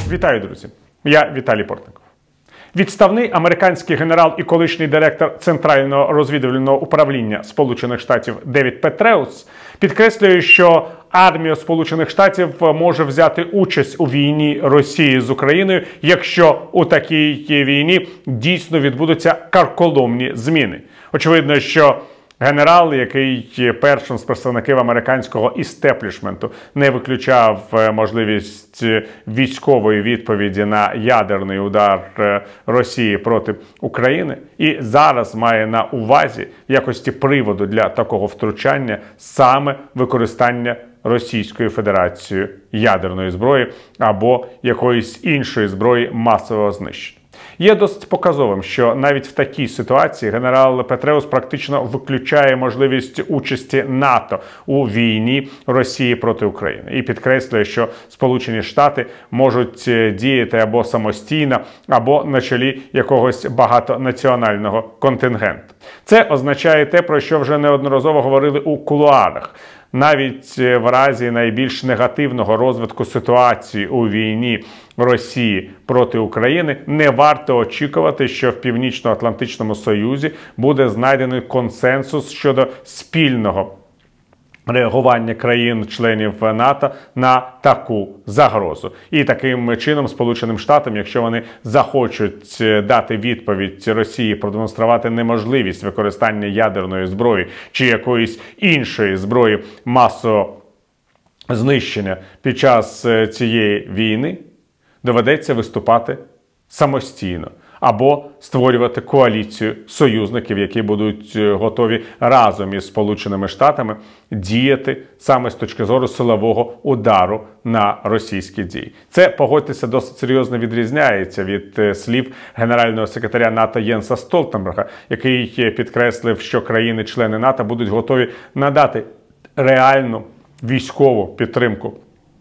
Вітаю, друзі! Я Віталій Портников. Відставний американський генерал і колишній директор Центрального розвідувального управління Сполучених Штатів Девід Петреус підкреслює, що армія Сполучених Штатів може взяти участь у війні Росії з Україною, якщо у такій війні дійсно відбудуться карколомні зміни. Очевидно, що генерал, який першим з представників американського істеблішменту не виключав можливість військової відповіді на ядерний удар Росії проти України, і зараз має на увазі в якості приводу для такого втручання саме використання Російською Федерацією ядерної зброї або якоїсь іншої зброї масового знищення. Є досить показовим, що навіть в такій ситуації генерал Петреус практично виключає можливість участі НАТО у війні Росії проти України. І підкреслює, що Сполучені Штати можуть діяти або самостійно, або на чолі якогось багатонаціонального контингенту. Це означає те, про що вже неодноразово говорили у кулуарах. Навіть в разі найбільш негативного розвитку ситуації у війні Росії проти України не варто очікувати, що в Північно-Атлантичному Союзі буде знайдений консенсус щодо спільного реагування країн-членів НАТО на таку загрозу. І таким чином Сполученим Штатам, якщо вони захочуть дати відповідь Росії, продемонструвати неможливість використання ядерної зброї чи якоїсь іншої зброї масового знищення під час цієї війни, доведеться виступати самостійно або створювати коаліцію союзників, які будуть готові разом із Сполученими Штатами діяти саме з точки зору силового удару на російські дії. Це, погодьтеся, досить серйозно відрізняється від слів генерального секретаря НАТО Єнса Столтенберга, який підкреслив, що країни-члени НАТО будуть готові надати реальну військову підтримку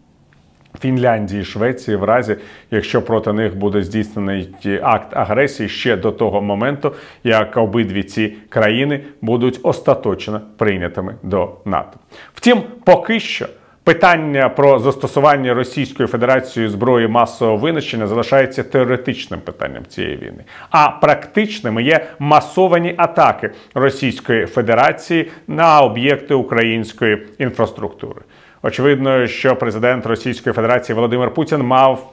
Фінляндії і Швеції в разі, якщо проти них буде здійснений акт агресії ще до того моменту, як обидві ці країни будуть остаточно прийнятими до НАТО. Втім, поки що питання про застосування Російською Федерацією зброї масового винищення залишається теоретичним питанням цієї війни. А практичними є масовані атаки Російської Федерації на об'єкти української інфраструктури. Очевидно, що президент Російської Федерації Володимир Путін мав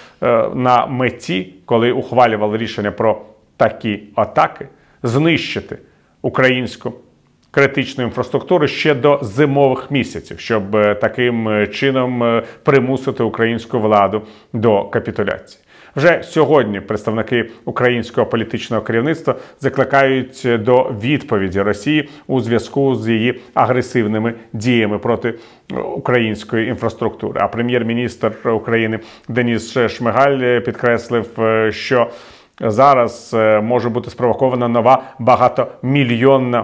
на меті, коли ухвалював рішення про такі атаки, знищити українську критичну інфраструктуру ще до зимових місяців, щоб таким чином примусити українську владу до капітуляції. Вже сьогодні представники українського політичного керівництва закликають до відповіді Росії у зв'язку з її агресивними діями проти української інфраструктури. А прем'єр-міністр України Денис Шмигаль підкреслив, що зараз може бути спровокована нова багатомільйонна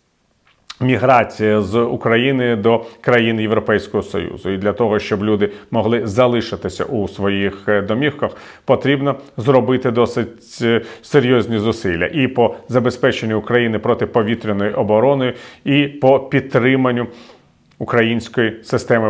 міграція з України до країн Європейського Союзу. І для того, щоб люди могли залишитися у своїх домівках, потрібно зробити досить серйозні зусилля і по забезпеченню України протиповітряною обороною, і по підтриманню української системи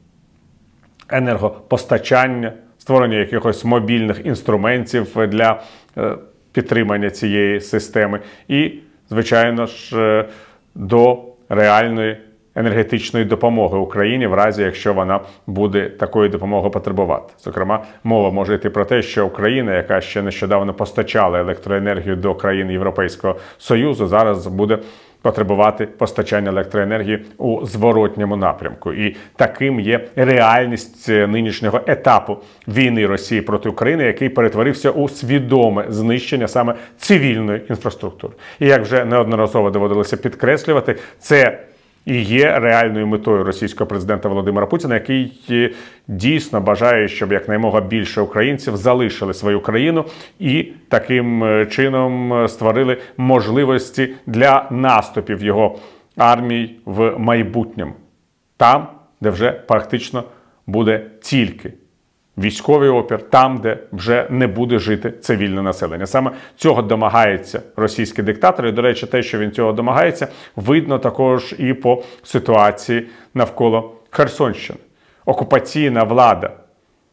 енергопостачання, створення якихось мобільних інструментів для підтримання цієї системи і, звичайно ж, до реальної енергетичної допомоги Україні в разі, якщо вона буде такої допомоги потребувати. Зокрема, мова може йти про те, що Україна, яка ще нещодавно постачала електроенергію до країн Європейського Союзу, зараз буде потребувати постачання електроенергії у зворотньому напрямку. І таким є реальність нинішнього етапу війни Росії проти України, який перетворився у свідоме знищення саме цивільної інфраструктури. І як вже неодноразово доводилося підкреслювати, це і є реальною метою російського президента Володимира Путіна, який дійсно бажає, щоб якнаймога більше українців залишили свою країну і таким чином створили можливості для наступів його армій в майбутньому. Там, де вже практично буде тільки військовий опір, там, де вже не буде жити цивільне населення. Саме цього домагається російський диктатор. І, до речі, те, що він цього домагається, видно також і по ситуації навколо Херсонщини. Окупаційна влада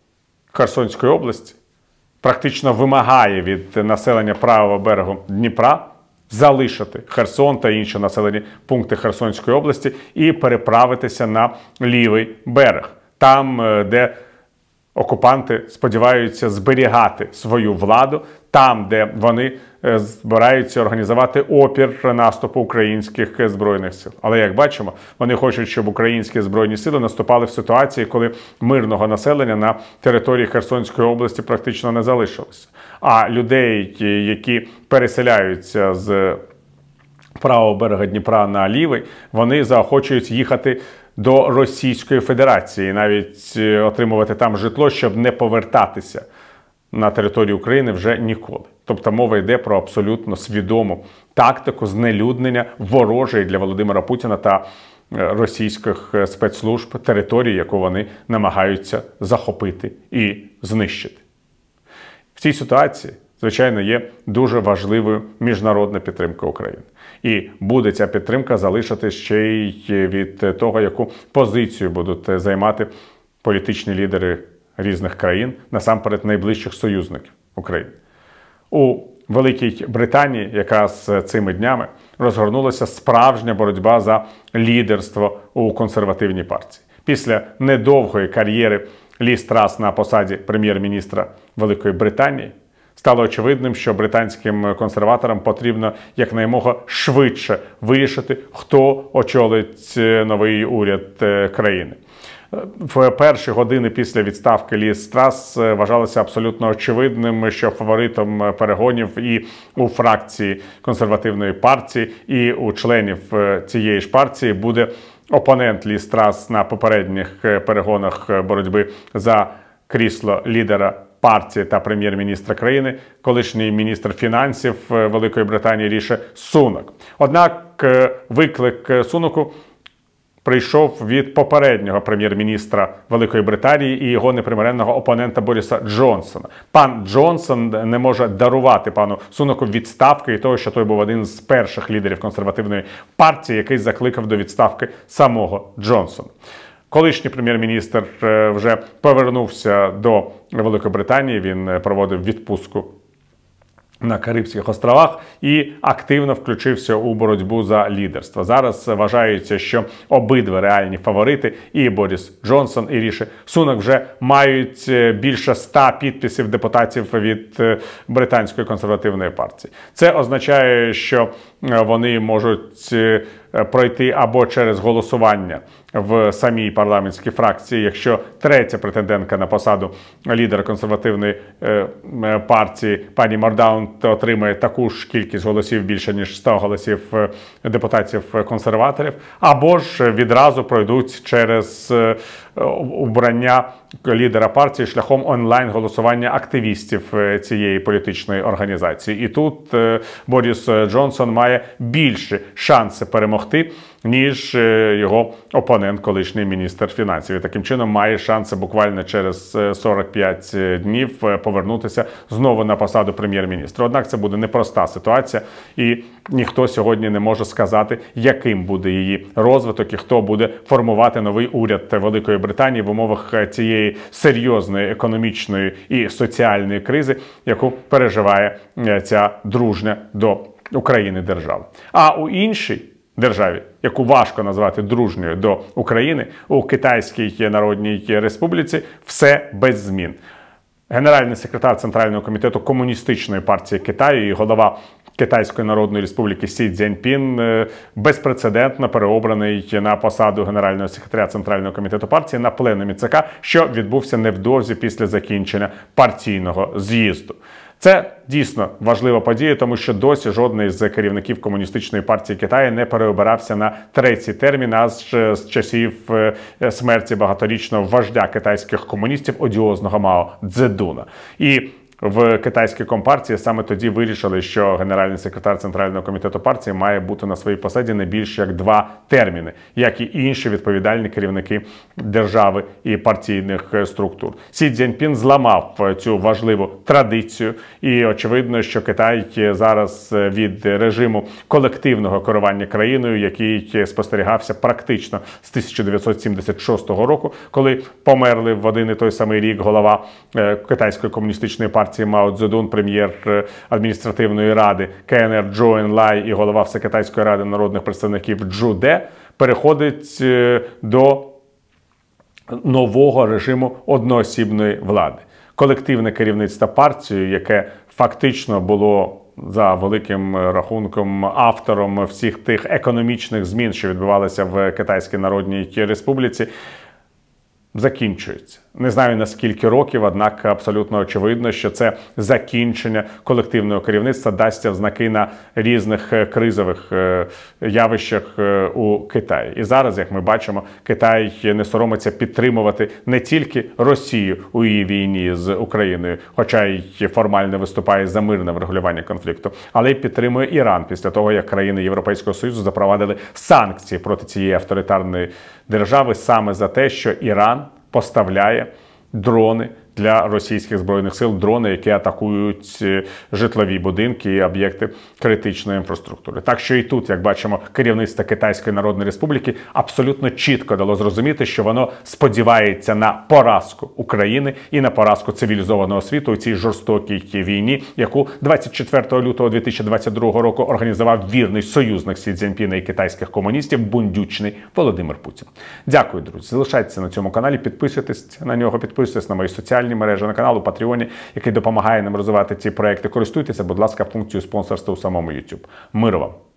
Херсонської області практично вимагає від населення правого берегу Дніпра залишити Херсон та інші населені пункти Херсонської області і переправитися на лівий берег, там, де окупанти сподіваються зберігати свою владу, там, де вони збираються організувати опір наступу українських Збройних сил. Але, як бачимо, вони хочуть, щоб українські Збройні сили наступали в ситуації, коли мирного населення на території Херсонської області практично не залишилося. А людей, які переселяються з правого берега Дніпра на лівий, вони заохочують їхати до Російської Федерації, навіть отримувати там житло, щоб не повертатися на територію України вже ніколи. Тобто мова йде про абсолютно свідому тактику знелюднення ворожої для Володимира Путіна та російських спецслужб території, яку вони намагаються захопити і знищити. В цій ситуації, звичайно, є дуже важливою міжнародна підтримка України. І буде ця підтримка залишити ще й від того, яку позицію будуть займати політичні лідери різних країн, насамперед найближчих союзників України. У Великій Британії якраз цими днями розгорнулася справжня боротьба за лідерство у консервативній партії. Після недовгої кар'єри Ліз Трас на посаді прем'єр-міністра Великої Британії стало очевидним, що британським консерваторам потрібно якнаймога швидше вирішити, хто очолить новий уряд країни. В перші години після відставки Ліз Трас вважалося абсолютно очевидним, що фаворитом перегонів і у фракції консервативної партії, і у членів цієї ж партії буде опонент Ліз Трас на попередніх перегонах боротьби за крісло лідера партії та прем'єр-міністра країни, колишній міністр фінансів Великої Британії Ріші Сунак. Однак виклик Сунаку прийшов від попереднього прем'єр-міністра Великої Британії і його непримиренного опонента Боріса Джонсона. Пан Джонсон не може дарувати пану Сунаку відставки і того, що той був один з перших лідерів консервативної партії, який закликав до відставки самого Джонсона. Колишній прем'єр-міністр вже повернувся до Великої Британії, він проводив відпустку на Карибських островах і активно включився у боротьбу за лідерство. Зараз вважається, що обидва реальні фаворити, і Боріс Джонсон, і Ріші Сунак, вже мають більше 100 підписів депутатів від британської консервативної партії. Це означає, що вони можуть пройти або через голосування в самій парламентській фракції, якщо третя претендентка на посаду лідера консервативної партії, пані Мордаунт, отримає таку ж кількість голосів, більше ніж 100 голосів депутатів-консерваторів, або ж відразу пройдуть через обрання лідера партії шляхом онлайн-голосування активістів цієї політичної організації. І тут Боріс Джонсон має більші шанси перемогти, ніж його опонент, колишній міністр фінансів. І таким чином має шанси буквально через 45 днів повернутися знову на посаду прем'єр-міністра. Однак це буде непроста ситуація, і ніхто сьогодні не може сказати, яким буде її розвиток і хто буде формувати новий уряд Великої Британії в умовах цієї серйозної економічної і соціальної кризи, яку переживає ця дружня до України держава. А у іншій державі, яку важко назвати дружньою до України, у Китайській Народній Республіці все без змін. Генеральний секретар Центрального комітету Комуністичної партії Китаю і голова Китайської Народної Республіки Сі Цзіньпін безпрецедентно переобраний на посаду генерального секретаря Центрального комітету партії на пленумі ЦК, що відбувся невдовзі після закінчення партійного з'їзду. Це дійсно важлива подія, тому що досі жодний з керівників Комуністичної партії Китаю не переобирався на третій термін, аж з часів смерті багаторічного вождя китайських комуністів, одіозного Мао Цзедуна. І в китайській компартії саме тоді вирішили, що генеральний секретар Центрального комітету партії має бути на своїй посаді не більше як 2 терміни, як і інші відповідальні керівники держави і партійних структур. Сі Цзіньпін зламав цю важливу традицію, і очевидно, що Китай зараз від режиму колективного керування країною, який спостерігався практично з 1976 року, коли померли в один і той самий рік голова Китайської комуністичної партії Мао Цзедун, прем'єр адміністративної ради КНР Чжоу Енлай і голова Всекитайської ради народних представників Чжу Де, переходить до нового режиму одноосібної влади. Колективне керівництво партією, яке фактично було за великим рахунком автором всіх тих економічних змін, що відбувалися в Китайській Народній Республіці, закінчується. Не знаю на скільки років, однак абсолютно очевидно, що це закінчення колективного керівництва дасться в знаки на різних кризових явищах у Китаї. І зараз, як ми бачимо, Китай не соромиться підтримувати не тільки Росію у її війні з Україною, хоча й формально виступає за мирне врегулювання конфлікту, але й підтримує Іран після того, як країни Європейського Союзу запровадили санкції проти цієї авторитарної держави саме за те, що Іран поставляє дрони для російських збройних сил, дрони, які атакують житлові будинки і об'єкти критичної інфраструктури. Так що і тут, як бачимо, керівництво Китайської Народної Республіки абсолютно чітко дало зрозуміти, що воно сподівається на поразку України і на поразку цивілізованого світу у цій жорстокій війні, яку 24 лютого 2022 року організував вірний союзник Сі Цзіньпіна і китайських комуністів бундючний Володимир Путін. Дякую, друзі. Залишайтеся на цьому каналі, підписуйтесь на нього, підписуйтесь на мої соціальні мережі, на канал у Патреоні, який допомагає нам розвивати ці проекти. Користуйтеся, будь ласка, функцією спонсорства у самому YouTube. Миру вам!